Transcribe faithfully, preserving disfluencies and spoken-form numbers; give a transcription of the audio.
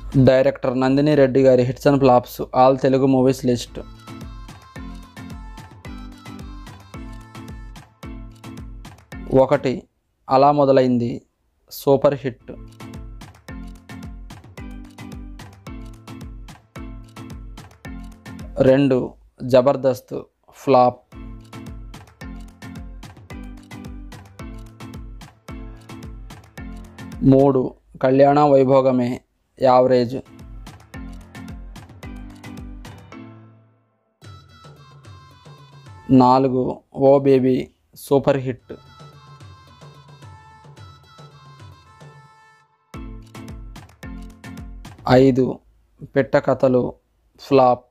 Director Nandini Reddy గారి hits and flops all Telugu movies list. ఒకటి అలా మొదలైంది సూపర్ హిట్. రెండు జబర్దస్త్ ఫ్లాప్. మూడు కళ్యాణ వైభోగమే యావరేజ్. నాలుగు ఓ బేబీ సూపర్ హిట్. ఐదు పిట్ట కథలు ఫ్లాప్.